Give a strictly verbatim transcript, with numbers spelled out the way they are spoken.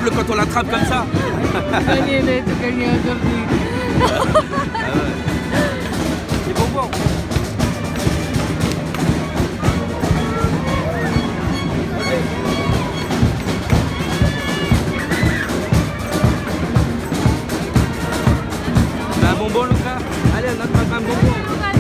agréable quand on l'attrape comme ça. Gagné, là, t'as gagné aujourd'hui. Ah ouais. C'est bonbon. C'est un bonbon, Lucas? Allez, on attrape un bonbon.